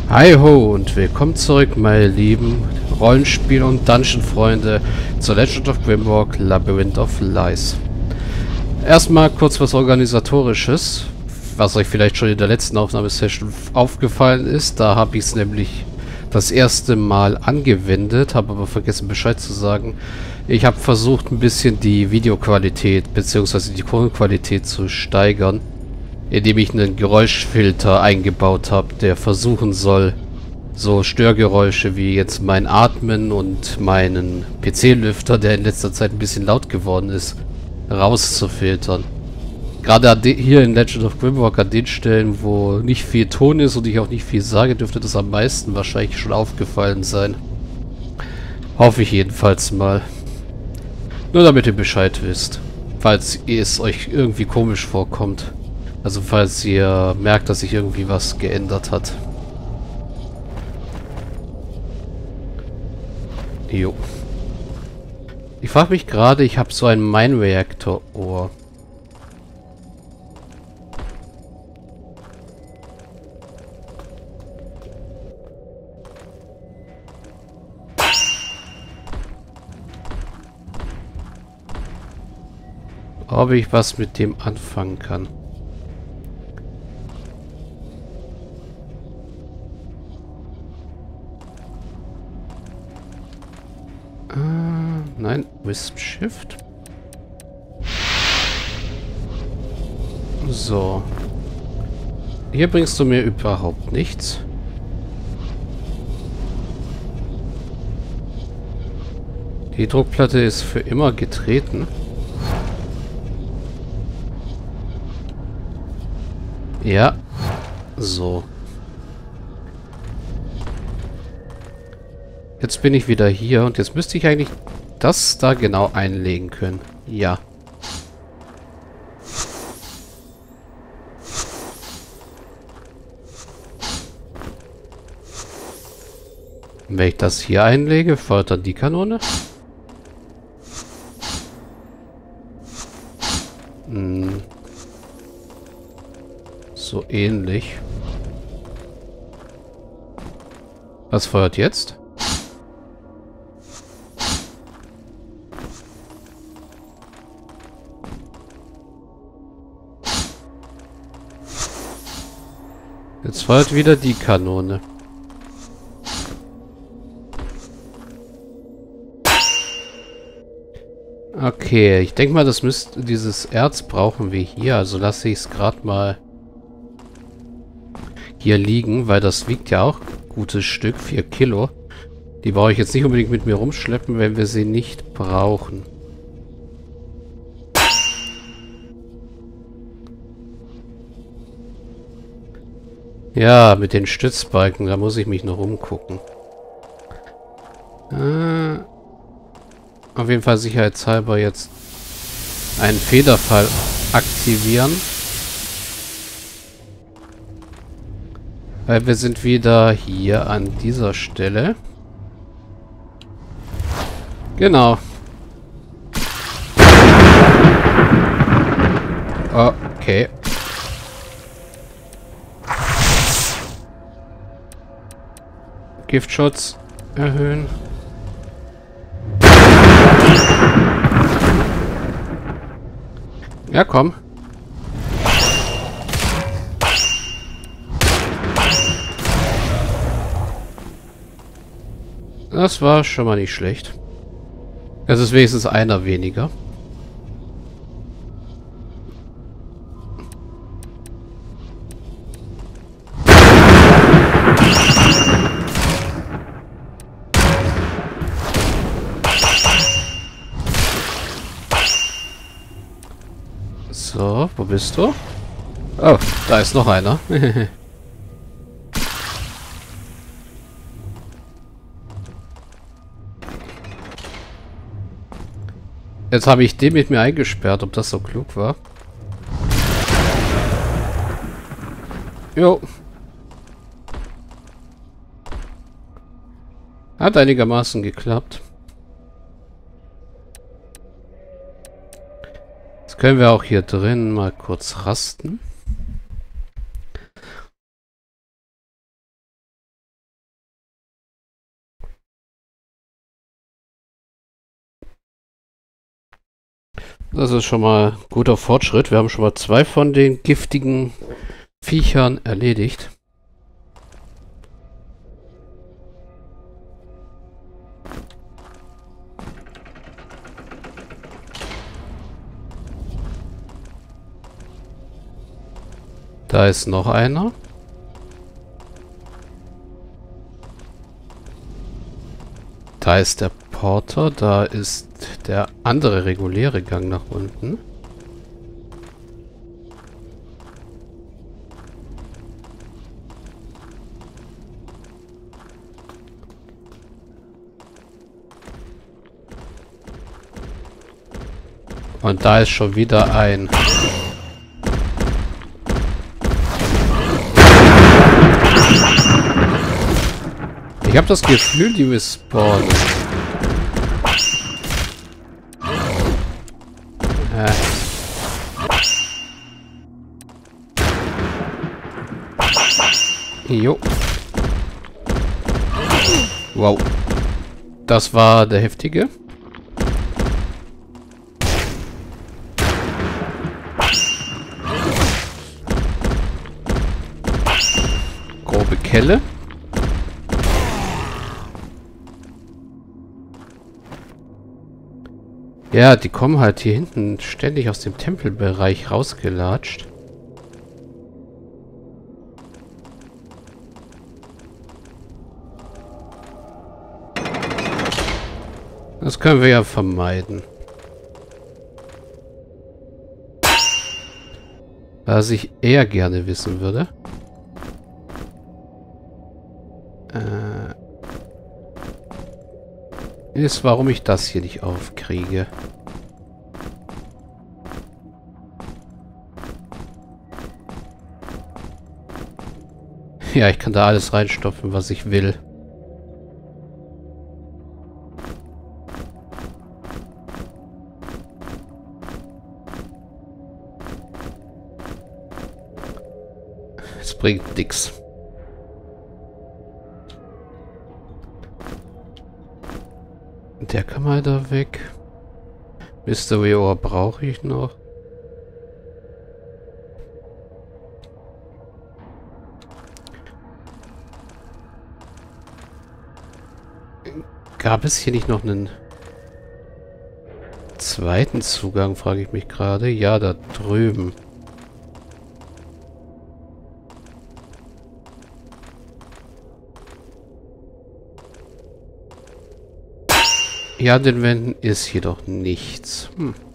Hi ho und willkommen zurück, meine lieben Rollenspiel- und Dungeon-Freunde zur Legend of Grimrock Labyrinth of Lies. Erstmal kurz was Organisatorisches, was euch vielleicht schon in der letzten Aufnahmesession aufgefallen ist. Da habe ich es nämlich das erste Mal angewendet, habe aber vergessen Bescheid zu sagen. Ich habe versucht, ein bisschen die Videoqualität bzw. die Tonqualität zu steigern, indem ich einen Geräuschfilter eingebaut habe, der versuchen soll, so Störgeräusche wie jetzt mein Atmen und meinen PC-Lüfter, der in letzter Zeit ein bisschen laut geworden ist, rauszufiltern. Gerade hier in Legend of Grimrock an den Stellen, wo nicht viel Ton ist und ich auch nicht viel sage, dürfte das am meisten wahrscheinlich schon aufgefallen sein. Hoffe ich jedenfalls mal. Nur damit ihr Bescheid wisst, falls es euch irgendwie komisch vorkommt. Also falls ihr merkt, dass sich irgendwie was geändert hat. Jo. Ich frage mich gerade, ich habe so ein Mine-Reactor-Ohr. Ob ich was mit dem anfangen kann. Nein, Wisp Shift. So. Hier bringst du mir überhaupt nichts. Die Druckplatte ist für immer getreten. Ja. So. Jetzt bin ich wieder hier und jetzt müsste ich eigentlich das da genau einlegen können. Ja. Und wenn ich das hier einlege, feuert dann die Kanone. So ähnlich. Was feuert jetzt? Jetzt feuert wieder die Kanone. Okay, ich denke mal, dieses Erz brauchen wir hier. Also lasse ich es gerade mal hier liegen, weil das wiegt ja auch ein gutes Stück, 4 Kilo. Die brauche ich jetzt nicht unbedingt mit mir rumschleppen, wenn wir sie nicht brauchen. Ja, mit den Stützbalken, da muss ich mich noch umgucken. Auf jeden Fall sicherheitshalber jetzt einen Federfall aktivieren. Weil wir sind wieder hier an dieser Stelle. Genau. Okay. Giftschutz erhöhen. Ja, komm. Das war schon mal nicht schlecht. Es ist wenigstens einer weniger. So, wo bist du? Oh, da ist noch einer. Jetzt habe ich den mit mir eingesperrt, ob das so klug war. Jo. Hat einigermaßen geklappt. Jetzt können wir auch hier drin mal kurz rasten. Das ist schon mal guter Fortschritt. Wir haben schon mal 2 von den giftigen Viechern erledigt. Da ist noch einer. Da ist der Porter, da ist der andere reguläre Gang nach unten. Und da ist schon wieder ein... Ich habe das Gefühl, die respawnen. Jo. Wow. Das war der heftige. Grobe Kelle. Ja, die kommen halt hier hinten ständig aus dem Tempelbereich rausgelatscht. Das können wir ja vermeiden. Was ich eher gerne wissen würde. Ist, warum ich das hier nicht aufkriege. Ja, ich kann da alles reinstopfen, was ich will. Es bringt nix. Der kann mal da weg. Mystery Ore brauche ich noch. Gab es hier nicht noch einen zweiten Zugang, frage ich mich gerade. Ja, da drüben. Ja, an den Wänden ist hier doch nichts.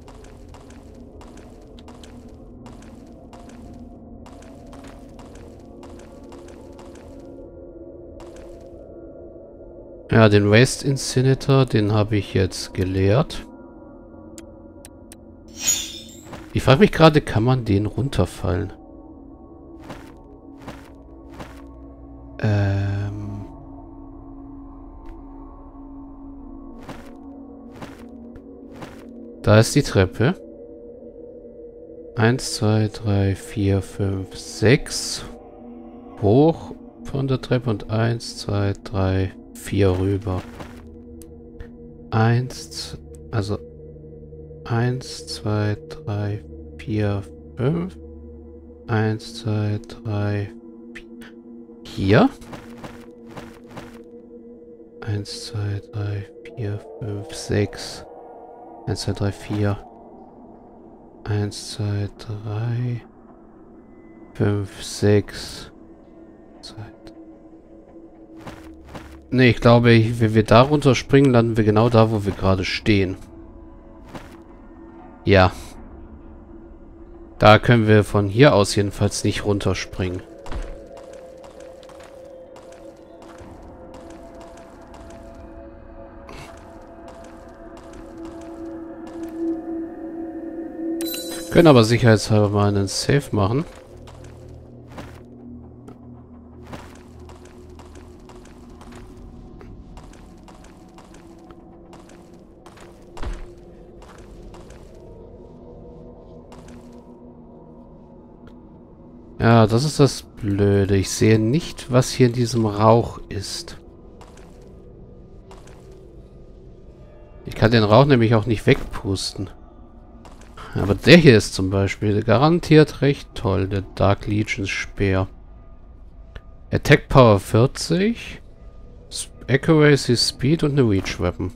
Ja, den Waste Incinerator, den habe ich jetzt geleert. Ich frage mich gerade, kann man den runterfallen? Da ist die Treppe. 1, 2, 3, 4, 5, 6. Hoch von der Treppe und 1, 2, 3, 4 rüber. 1, also 1, 2, 3, 4, 5. 1, 2, 3, 4. Hier? 1, 2, 3, 4, 5, 6. 1, 2, 3, 4. 1, 2, 3, 5, 6. 2. Ne, ich glaube, wenn wir da runterspringen, landen wir genau da, wo wir gerade stehen. Ja. Da können wir von hier aus jedenfalls nicht runterspringen. Können aber sicherheitshalber mal einen Save machen. Ja, das ist das Blöde. Ich sehe nicht, was hier in diesem Rauch ist. Ich kann den Rauch nämlich auch nicht wegpusten. Aber der hier ist zum Beispiel garantiert recht toll. Der Dark Legion Speer. Attack Power 40. Accuracy, Speed und eine Reach Weapon.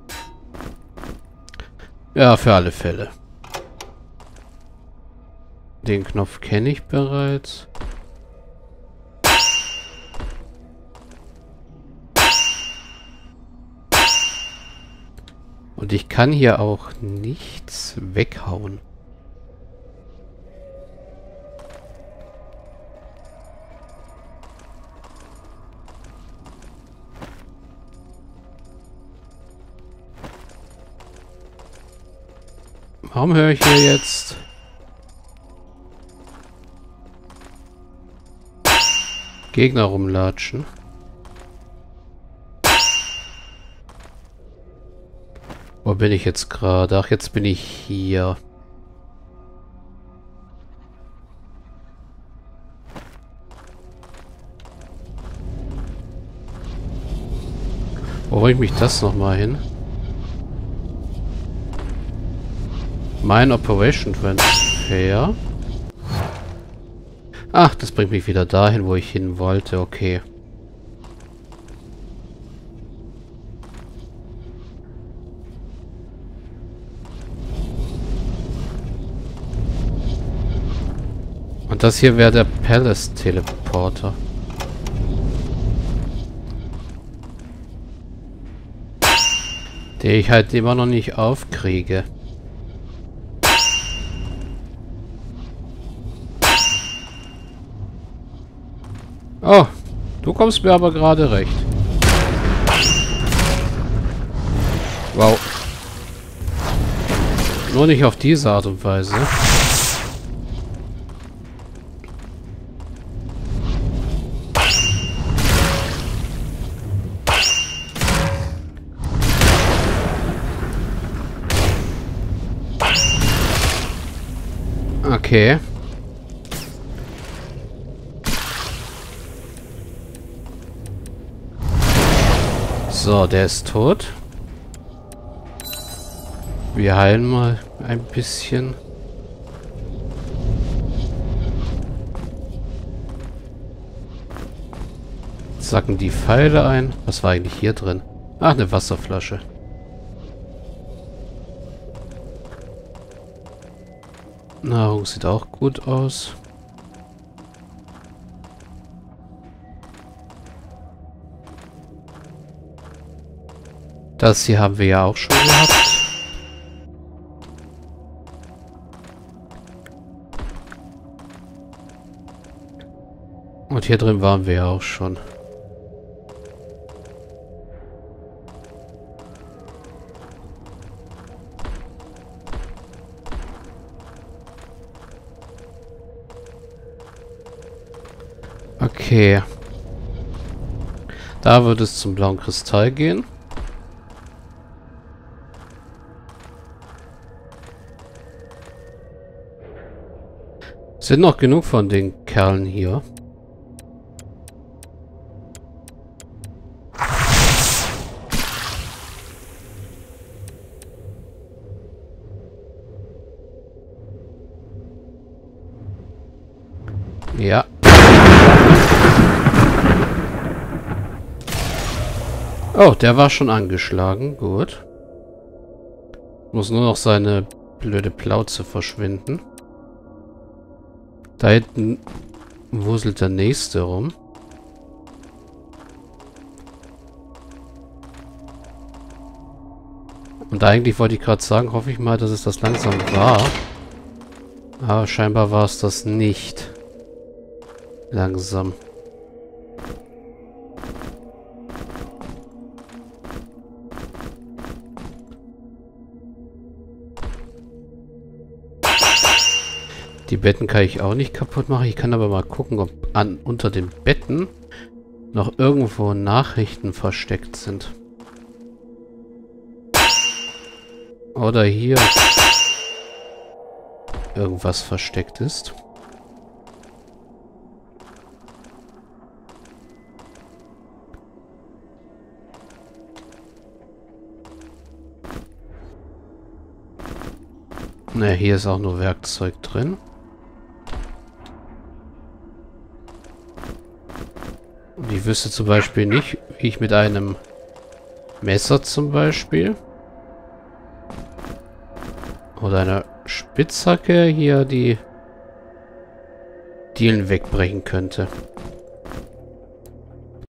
Ja, für alle Fälle. Den Knopf kenne ich bereits. Und ich kann hier auch nichts weghauen. Warum höre ich hier jetzt Gegner rumlatschen? Wo bin ich jetzt gerade? Ach, jetzt bin ich hier. Wo bringt mich das nochmal hin? Mein Operation Transfer. Ach, das bringt mich wieder dahin, wo ich hin wollte. Okay. Und das hier wäre der Palace Teleporter. Den ich halt immer noch nicht aufkriege. Oh, du kommst mir aber gerade recht. Wow. Nur nicht auf diese Art und Weise. Okay. So, der ist tot. Wir heilen mal ein bisschen. Sacken die Pfeile ein. Was war eigentlich hier drin? Ach, eine Wasserflasche. Nahrung sieht auch gut aus. Das hier haben wir ja auch schon gehabt. Und hier drin waren wir ja auch schon. Okay. Da wird es zum blauen Kristall gehen. Sind noch genug von den Kerlen hier. Ja. Oh, der war schon angeschlagen. Gut. Muss nur noch seine blöde Plauze verschwinden. Da hinten wuselt der nächste rum. Und eigentlich wollte ich gerade sagen, hoffe ich mal, dass es das langsam war. Aber scheinbar war es das nicht. Langsam. Die Betten kann ich auch nicht kaputt machen. Ich kann aber mal gucken, ob unter den Betten noch irgendwo Nachrichten versteckt sind. Oder hier irgendwas versteckt ist. Ne, hier ist auch nur Werkzeug drin. Und ich wüsste zum Beispiel nicht, wie ich mit einem Messer zum Beispiel oder einer Spitzhacke hier die Dielen wegbrechen könnte.